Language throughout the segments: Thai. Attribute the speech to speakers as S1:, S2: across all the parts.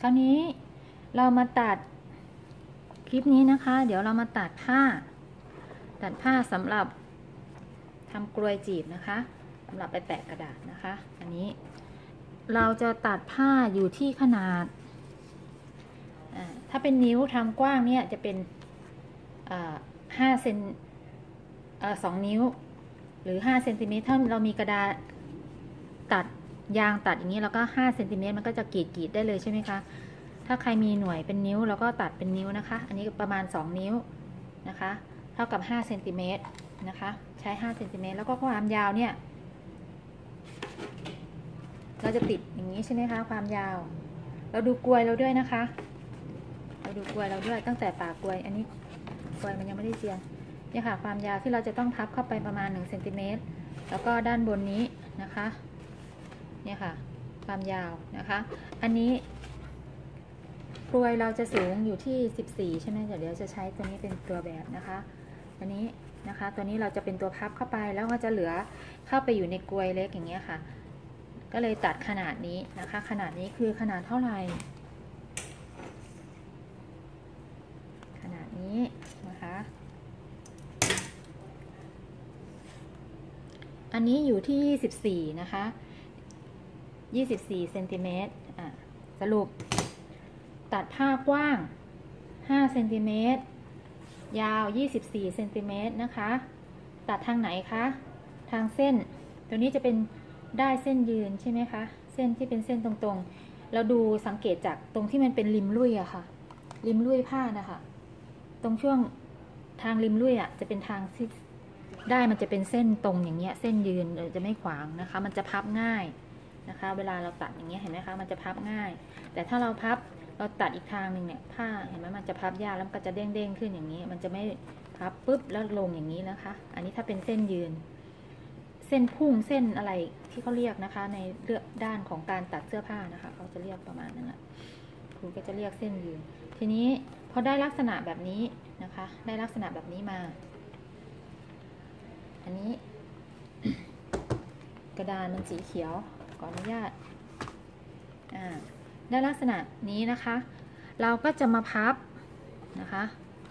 S1: คราวนี้เรามาตัดคลิปนี้นะคะเดี๋ยวเรามาตัดผ้าสำหรับทำกลวยจีบนะคะสำหรับไปแปะกระดาษนะคะอันนี้เราจะตัดผ้าอยู่ที่ขนาดถ้าเป็นนิ้วทำกว้างเนี่ยจะเป็น5 เซน2 นิ้วหรือ5 เซนติเมตรถ้าเรามีกระดาษตัดยางตัดอย่างนี้แล้วก็5 เซนติเมตรมันก็จะกรีดได้เลยใช่ไหมคะถ้าใครมีหน่วยเป็นนิ้วเราก็ตัดเป็นนิ้วนะคะอันนี้ประมาณ2 นิ้วนะคะเท่ากับ5 เซนติเมตรนะคะใช้5 เซนติเมตรแล้วก็ความยาวเนี่ยเราจะติดอย่างนี้ใช่ไหมคะความยาวเราดูกลวยเราด้วยนะคะเราดูกลวยเราด้วยตั้งแต่ปากกลวยอันนี้กลวยมันยังไม่ได้เจียนเนี่ยค่ะความยาวที่เราจะต้องพับเข้าไปประมาณ1 เซนติเมตรแล้วก็ด้านบนนี้นะคะเนี่ยค่ะความยาวนะคะอันนี้กลวยเราจะสูงอยู่ที่14ใช่ไหมเดี๋ยวจะใช้ตัวนี้เป็นตัวแบบนะคะอันนี้นะคะตัวนี้เราจะเป็นตัวพับเข้าไปแล้วก็จะเหลือเข้าไปอยู่ในกลวยเล็กอย่างเงี้ยค่ะก็เลยตัดขนาดนี้นะคะขนาดนี้คือขนาดเท่าไหร่ขนาดนี้นะคะอันนี้อยู่ที่24นะคะ24 เซนติเมตรสรุปตัดผ้ากว้าง5 เซนติเมตรยาว24 เซนติเมตรนะคะตัดทางไหนคะทางเส้นตัวนี้จะเป็นได้เส้นยืนใช่ไหมคะเส้นที่เป็นเส้นตรงๆเราดูสังเกตจากตรงที่มันเป็นริมลุ่ยอะค่ะริมลุ่ยผ้านะคะตรงช่วงทางริมลุ่ยอะจะเป็นทางที่ได้มันจะเป็นเส้นตรงอย่างเงี้ยเส้นยืนจะไม่ขวางนะคะมันจะพับง่ายนะคะเวลาเราตัดอย่างเงี้ยเห็นไหมคะมันจะพับง่ายแต่ถ้าเราตัดอีกทางหนึ่งเนี่ยผ้าเห็นไหมมันจะพับยากแล้วมันก็จะเด้งขึ้นอย่างนี้มันจะไม่พับปุ๊บแล้วลงอย่างนี้นะคะอันนี้ถ้าเป็นเส้นยืนเส้นพุ่งเส้นอะไรที่เขาเรียกนะคะในเรื่องด้านของการตัดเสื้อผ้านะคะเขาจะเรียกประมาณนั้นแหละครูก็จะเรียกเส้นยืนทีนี้พอได้ลักษณะแบบนี้นะคะได้ลักษณะแบบนี้มาอันนี้ กระดานมันสีเขียวขออนุญาตได้ลักษณะนี้นะคะเราก็จะมาพับนะคะ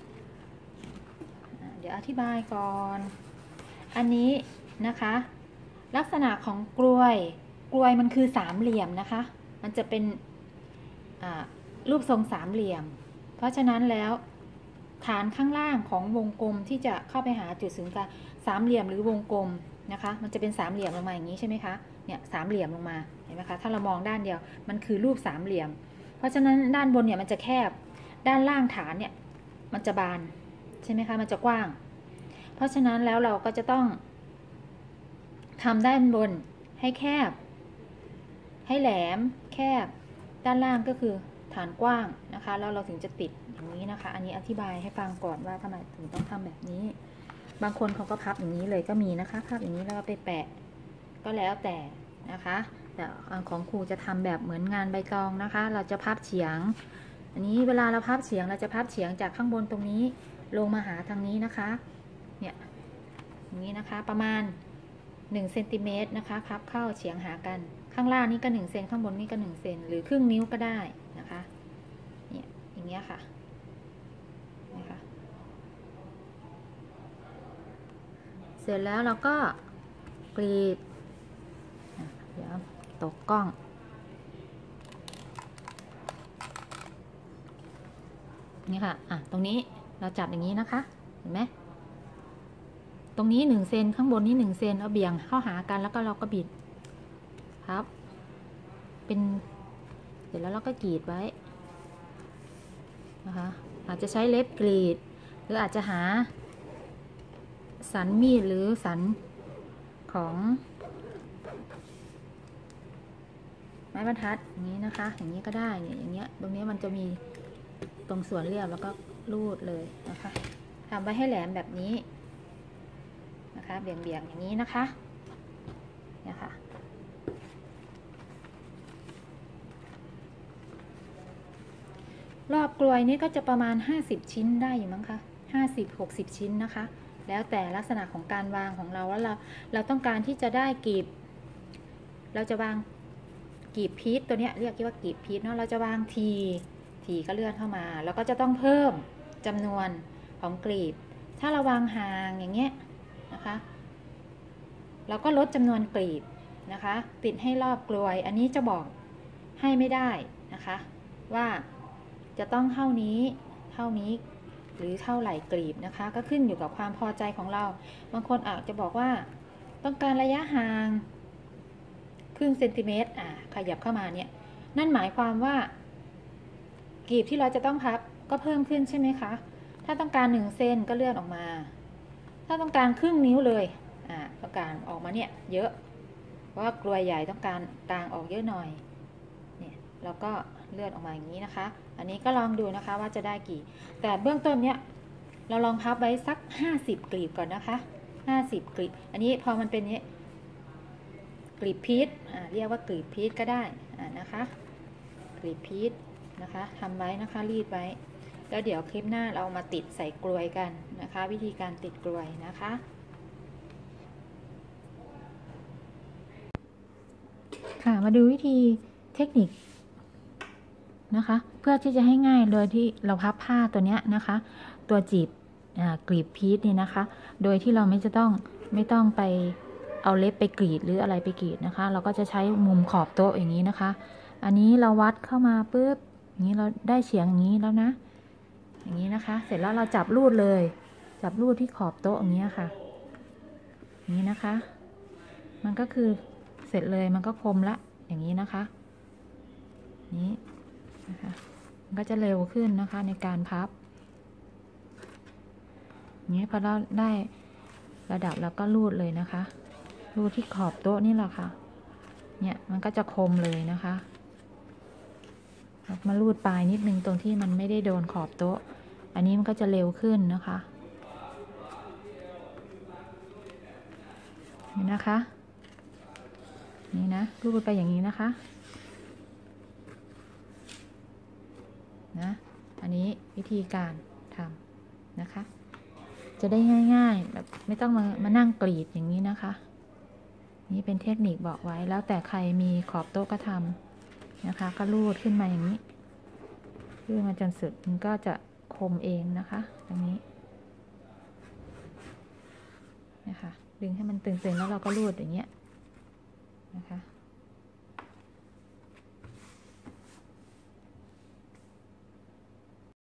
S1: เดี๋ยวอธิบายก่อนอันนี้นะคะลักษณะของกลวยมันคือสามเหลี่ยมนะคะมันจะเป็นรูปทรงสามเหลี่ยมเพราะฉะนั้นแล้วฐานข้างล่างของวงกลมที่จะเข้าไปหาจุดศูนย์กลางสามเหลี่ยมหรือวงกลมนะคะมันจะเป็นสามเหลี่ยมลงมาอย่างนี้ใช่ไหมคะเนี่ยสามเหลี่ยมลงมาเห็นไหมคะถ้าเรามองด้านเดียวมันคือรูปสามเหลี่ยมเพราะฉะนั้นด้านบนเนี่ยมันจะแคบด้านล่างฐานเนี่ยมันจะบานใช่ไหมคะมันจะกว้างเพราะฉะนั้นแล้วเราก็จะต้องทำด้านบนให้แคบให้แหลมแคบด้านล่างก็คือฐานกว้างนะคะแล้วเราถึงจะติดอย่างนี้นะคะอันนี้อธิบายให้ฟังก่อนว่าทำไมถึงต้องทำแบบนี้บางคนเขาก็พับอย่างนี้เลยก็มีนะคะพับอย่างนี้แล้วก็ไปแปะก็แล้วแต่นะคะแต่ของครูจะทำแบบเหมือนงานใบตองนะคะเราจะพับเฉียงอันนี้เวลาเราพับเฉียงเราจะพับเฉียงจากข้างบนตรงนี้ลงมาหาทางนี้นะคะเนี่ยอย่างนี้นะคะประมาณ1 เซนติเมตรนะคะพับเข้าเฉียงหากันข้างล่างนี่ก็1 เซนข้างบนนี่ก็1 เซนหรือครึ่งนิ้วก็ได้นะคะเนี่ยอย่างเงี้ยค่ะนะคะเสร็จแล้วเราก็กรีดเดี๋ยวตกกล้องนี่ค่ะตรงนี้เราจับอย่างนี้นะคะเห็นไหมตรงนี้1 เซนข้างบนนี้1 เซนเอาเบี่ยงเข้าหากันแล้วก็เราก็บิดครับเป็นเสร็จแล้วเราก็กรีดไว้นะคะอาจจะใช้เล็บกรีดหรืออาจจะหาสันมีดหรือสันของไม้บรรทัดอย่างนี้นะคะอย่างนี้ก็ได้เนี่ยอย่างเงี้ยตรงนี้มันจะมีตรงส่วนเรียบแล้วก็รูดเลยนะคะทำไว้ให้แหลมแบบนี้นะคะเบี่ยงอย่างนี้นะคะเนี่ยค่ะรอบกลวยนี้ก็จะประมาณ50 ชิ้นได้อยู่มั้งคะ50-60 ชิ้นนะคะแล้วแต่ลักษณะของการวางของเราแล้วเราต้องการที่จะได้กลีบเราจะวางกลีบพีชตัวเนี้ยเรียกว่ากลีบพีชเนาะเราจะวางทีก็เลื่อนเข้ามาแล้วก็จะต้องเพิ่มจำนวนของกลีบถ้าเราวางห่างอย่างเงี้ยนะคะเราก็ลดจำนวนกลีบนะคะติดให้รอบกลวยอันนี้จะบอกให้ไม่ได้นะคะว่าจะต้องเท่านี้หรือเท่าไหร่กลีบนะคะก็ขึ้นอยู่กับความพอใจของเราบางคนอาจจะบอกว่าต้องการระยะห่างครึ่งเซนติเมตรขยับเข้ามาเนี่ยนั่นหมายความว่ากลีบที่เราจะต้องพับก็เพิ่มขึ้นใช่ไหมคะถ้าต้องการ1เซนก็เลื่อนออกมาถ้าต้องการครึ่งนิ้วเลยต้องการออกมาเนี่ยเยอะเพราะว่ากลวยใหญ่ต้องการกลางออกเยอะหน่อยเนี่ยเราก็เลื่อนออกมาอย่างนี้นะคะอันนี้ก็ลองดูนะคะว่าจะได้กี่แต่เบื้องต้นเนี่ยเราลองพับไว้สัก50กลีบก่อนนะคะ50กลีบอันนี้พอมันเป็นนี้กลีบพีชเรียกว่ากลีบพีชก็ได้นะคะกลีบพีชนะคะทำไว้นะคะรีดไว้แล้วเดี๋ยวคลิปหน้าเรามาติดใส่กลวยกันนะคะวิธีการติดกลวยนะคะค่ะมาดูวิธีเทคนิคนะคะเพื่อที่จะให้ง่ายโดยที่เราพับผ้าตัวนี้นะคะตัวจีบกลีบพีชนี่นะคะโดยที่เราไม่ต้องไปเอาเล็บไปกรีดหรืออะไรไปกรีดนะคะเราก็จะใช้มุมขอบโต๊ะอย่างนี้นะคะอันนี้เราวัดเข้ามาปุ๊บอย่างนี้เราได้เฉียงอย่างนี้แล้วนะอย่างนี้นะคะเสร็จแล้วเราจับรูดเลยจับรูดที่ขอบโต๊ะอย่างนี้ค่ะอย่างนี้นะคะมันก็คือเสร็จเลยมันก็คมละอย่างนี้นะคะนี้นะคะมันก็จะเร็วขึ้นนะคะในการพับนี้พอเราได้ระดับแล้วก็รูดเลยนะคะรูดที่ขอบโต๊ะนี่แหละค่ะเนี่ยมันก็จะคมเลยนะคะมารูดปลายนิดนึงตรงที่มันไม่ได้โดนขอบโต๊ะอันนี้มันก็จะเร็วขึ้นนะคะนี่นะคะนี่นะรูดไปอย่างนี้นะคะนะอันนี้วิธีการทำนะคะจะได้ง่ายๆแบบไม่ต้องมานั่งกรีดอย่างนี้นะคะนี่เป็นเทคนิคบอกไว้แล้วแต่ใครมีขอบโต๊ะก็ทำนะคะก็รูดขึ้นมาอย่างนี้รูดมาจนสุดมันก็จะคมเองนะคะตรงนี้นะคะดึงให้มันตึงๆแล้วเราก็รูดอย่างเงี้ย